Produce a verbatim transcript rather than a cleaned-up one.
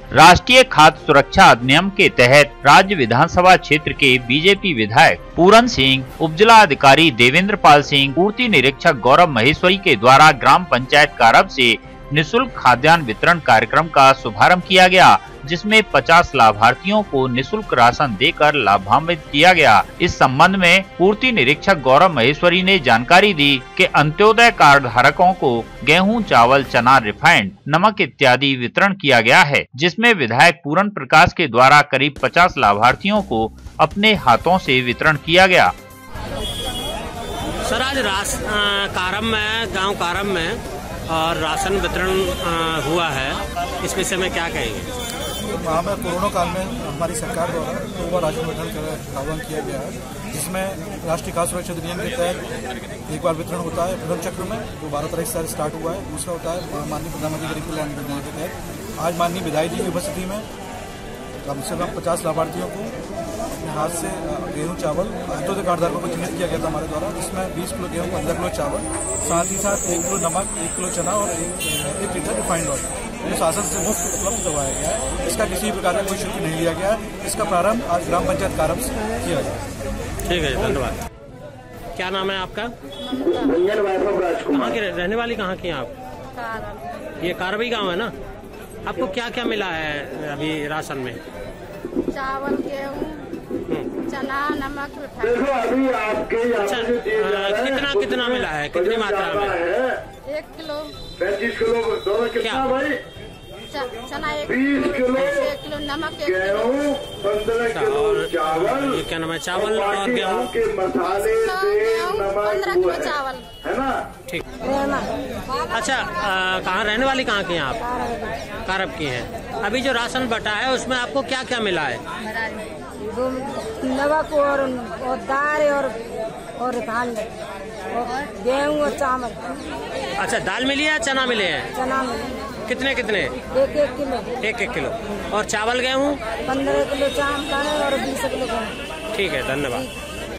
राष्ट्रीय खाद्य सुरक्षा अधिनियम के तहत राज्य विधानसभा क्षेत्र के बीजेपी विधायक पूरन सिंह, उपजिला अधिकारी देवेंद्र पाल सिंह, पूर्ति निरीक्षक गौरव महेश्वरी के द्वारा ग्राम पंचायत कारब से निशुल्क खाद्यान्न वितरण कार्यक्रम का शुभारंभ किया गया, जिसमें पचास लाभार्थियों को निशुल्क राशन देकर लाभान्वित किया गया। इस संबंध में पूर्ति निरीक्षक गौरव महेश्वरी ने जानकारी दी कि अंत्योदय कार्ड धारकों को गेहूं, चावल, चना, रिफाइंड, नमक इत्यादि वितरण किया गया है, जिसमें विधायक पूरन प्रकाश के द्वारा करीब पचास लाभार्थियों को अपने हाथों से वितरण किया गया। सर, आज रास कारम में गाँव कारम में और राशन वितरण हुआ है, इस विषय में क्या कहेंगे? वहाँ में कोरोना काल में हमारी सरकार द्वारा दो बार राशन वितरण का आह्वान किया गया है, जिसमें राष्ट्रीय खाद्य सुरक्षा अधिनियम के तहत एक बार वितरण होता है प्रथम चक्र में, जो बारह तारीख से स्टार्ट हुआ है। दूसरा होता है माननीय प्रधानमंत्री गरीब कल्याण योजना के तहत। आज माननीय विधायक जी की उपस्थिति में कम से कम पचास लाभार्थियों को अपने हाथ से गेहूं, चावल अंत्योदय कार्डधारकों को चिन्हित किया गया था हमारे द्वारा, जिसमें बीस किलो गेहूं, पंद्रह किलो चावल, साथ ही साथ एक किलो नमक, एक किलो चना और एक लीटर रिफाइंड ऑयल जो शासन से मुफ्त उपलब्ध करवाया गया है। इसका किसी प्रकार का कोई शुल्क नहीं लिया गया है। इसका प्रारंभ आज ग्राम पंचायत कारम से किया गया। ठीक है, धन्यवाद। क्या नाम है आपका? कहाँ की रहने वाली, कहाँ की आप? ये कारबी गाँव है ना? आपको क्या क्या मिला है अभी राशन में? चावल, गेहूँ, चना, नमक, अच्छा, कितना कितना मिला है, कितनी मात्रा में? एक किलो, पैंतीस किलो दोनों कितना भाई? चना एक किलो, एक किलो नमक, एक गेहूँ, पंद्रह किलो चावल, ये क्या नाम है, चावल और गेहूँ के मसाले, पंद्रह किलो चावल है ना? ठीक। अच्छा, कहाँ रहने वाली, कहाँ की हैं आप? कारब की हैं। अभी जो राशन बटा है उसमें आपको क्या क्या मिला है? नमक और, और दाल और और रिफाइंड और गेहूँ और चावल। अच्छा, दाल मिली है, चना मिले हैं? चना मिले। कितने कितने? एक एक किलो। एक एक किलो। और चावल, गेहूँ? पंद्रह किलो चावल और बीस किलो गेहूँ। ठीक है, धन्यवाद।